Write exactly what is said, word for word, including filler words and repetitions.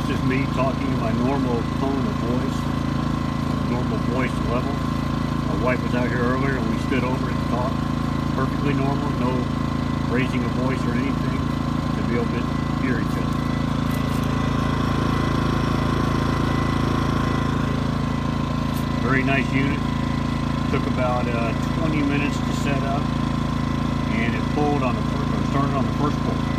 This is me talking in my normal tone of voice, normal voice level. My wife was out here earlier and we stood over and talked. Perfectly normal, no raising a voice or anything, to be able to hear each other. Very nice unit. Took about uh, twenty minutes to set up, and it pulled on the first, or started on the first pull.